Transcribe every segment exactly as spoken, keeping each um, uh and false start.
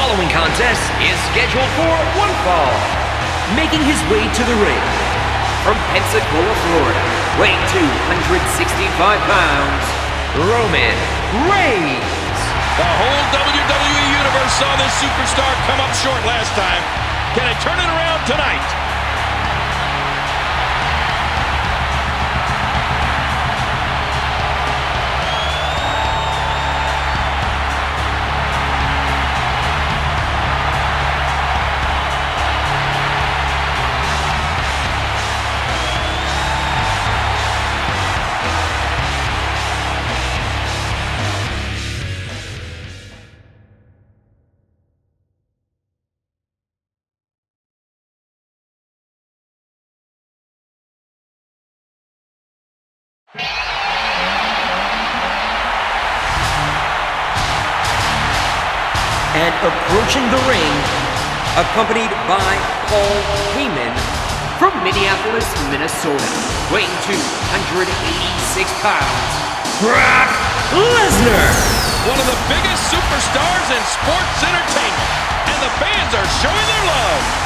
following contest is scheduled for one fall. Making his way to the ring from Pensacola, Florida, weighing two hundred sixty-five pounds, Roman Reigns. The whole W W E Universe saw this superstar come up short last time. Can it turn it around tonight? And approaching the ring, accompanied by Paul Heyman from Minneapolis, Minnesota, weighing two hundred eighty-six pounds, Brock Lesnar. One of the biggest superstars in sports entertainment, and the fans are showing their love.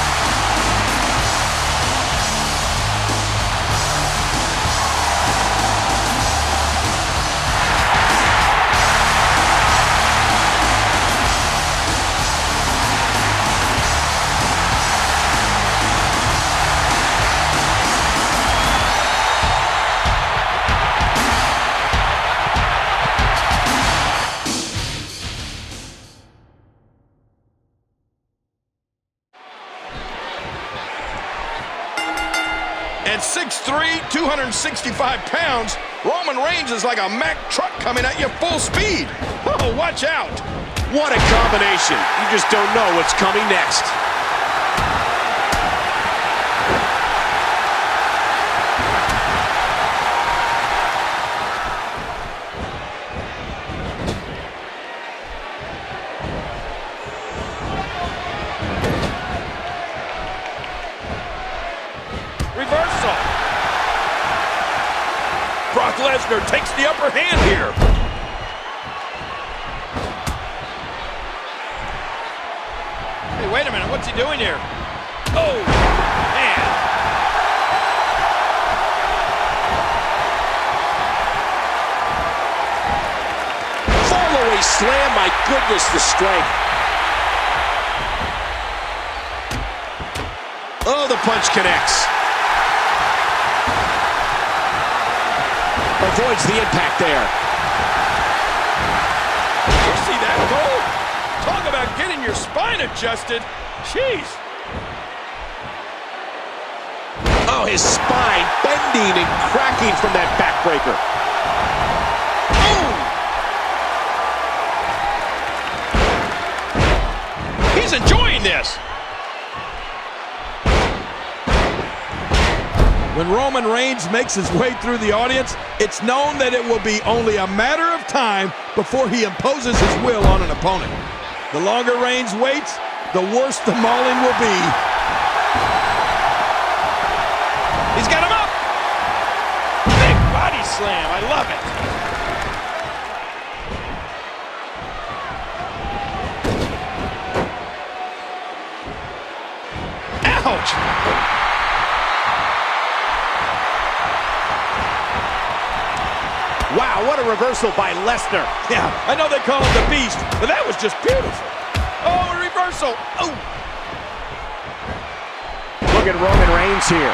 At six three, two hundred sixty-five pounds, Roman Reigns is like a Mack truck coming at you full speed. Oh, watch out. What a combination. You just don't know what's coming next. Reversal. Brock Lesnar takes the upper hand here. Hey, wait a minute. What's he doing here? Oh, man. Follow-away slam. My goodness, the strength. Oh, the punch connects. Avoids the impact there. You see that goal? Talk about getting your spine adjusted. Jeez. Oh, his spine bending and cracking from that backbreaker. Oh! He's enjoying this. When Roman Reigns makes his way through the audience, it's known that it will be only a matter of time before he imposes his will on an opponent. The longer Reigns waits, the worse the mauling will be. He's got him up! Big body slam, I love it. Ouch! Wow, what a reversal by Lesnar. Yeah, I know they call him the Beast, but that was just beautiful. Oh, a reversal. Oh. Look at Roman Reigns here.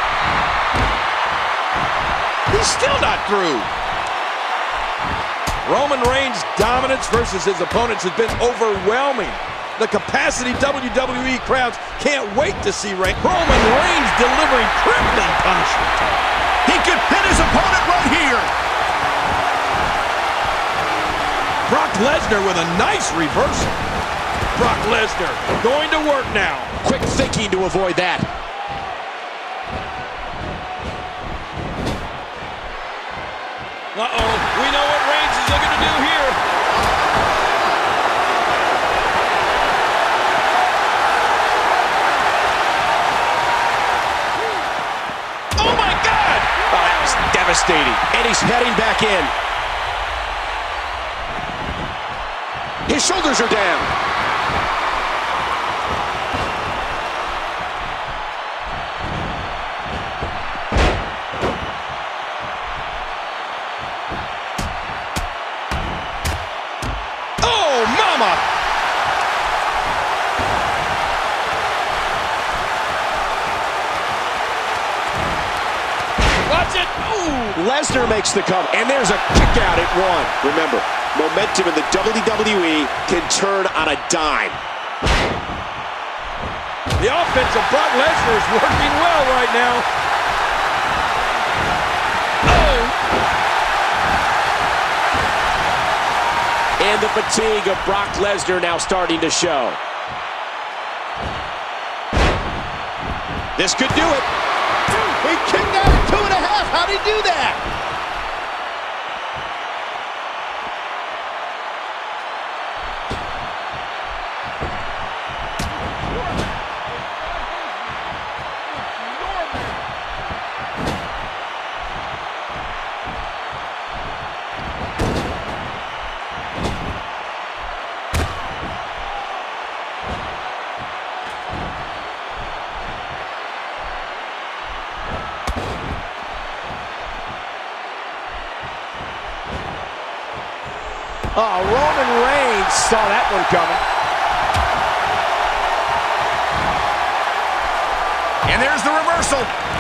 He's still not through. Roman Reigns' dominance versus his opponents has been overwhelming. The capacity W W E crowds can't wait to see Reigns. Roman Reigns delivering crippling punishment. He could pin his opponent right here. Brock Lesnar with a nice reversal. Brock Lesnar going to work now. Quick thinking to avoid that. Uh-oh, we know what Reigns is looking to do here. Oh my God! Oh, that was devastating. And he's heading back in. His shoulders are down. Oh, mama! Watch it! Ooh! Lesnar makes the cover, and there's a kick out at one. Remember, momentum in the W W E can turn on a dime. The offense of Brock Lesnar is working well right now. Oh! And the fatigue of Brock Lesnar now starting to show. This could do it. He kicked out at two and a half. How'd he do that? Oh, Roman Reigns saw that one coming. And there's the reversal.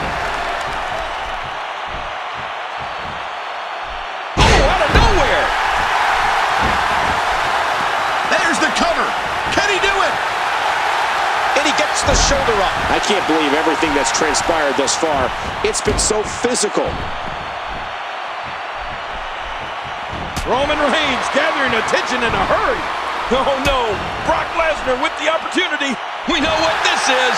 Oh, out of nowhere! There's the cover. Can he do it? And he gets the shoulder up. I can't believe everything that's transpired thus far. It's been so physical. Roman Reigns gathering attention in a hurry. Oh no, Brock Lesnar with the opportunity. We know what this is.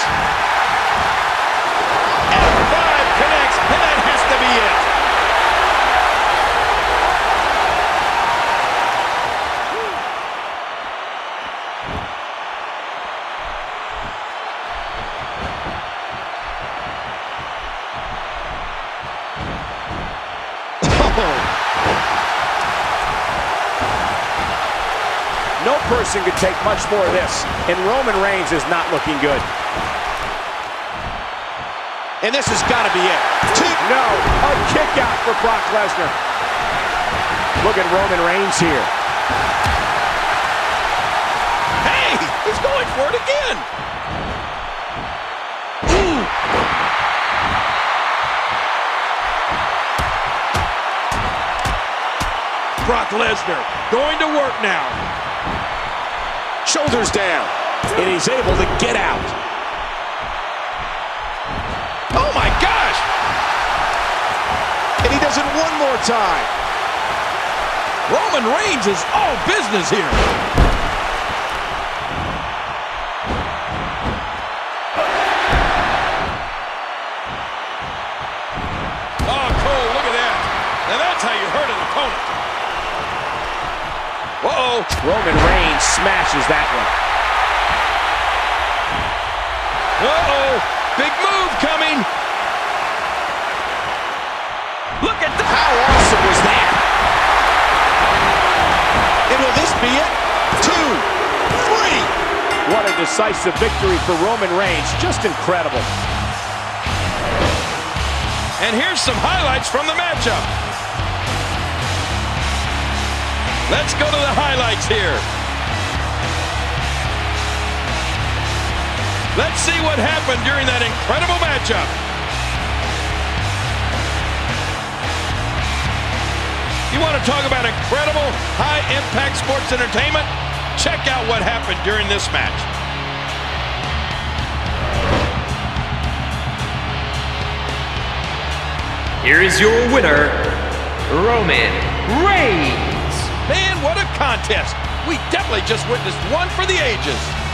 F five connects, and that has to be it. No person could take much more of this, and Roman Reigns is not looking good. And this has got to be it. Two. No, a kick out for Brock Lesnar. Look at Roman Reigns here. Hey, he's going for it again. Ooh. Brock Lesnar going to work now. Shoulders down, and he's able to get out. Oh my gosh! And he does it one more time. Roman Reigns is all business here. Oh, Cole, look at that. Now that's how you hurt an opponent. Uh-oh. Roman Reigns smashes that one. Uh-oh. Big move coming. Look at that. How awesome was that? And will this be it? Two, three. What a decisive victory for Roman Reigns. Just incredible. And here's some highlights from the matchup. Let's go to the highlights here. Let's see what happened during that incredible matchup. You want to talk about incredible, high-impact sports entertainment? Check out what happened during this match. Here is your winner, Roman Reigns. Man, what a contest. We definitely just witnessed one for the ages.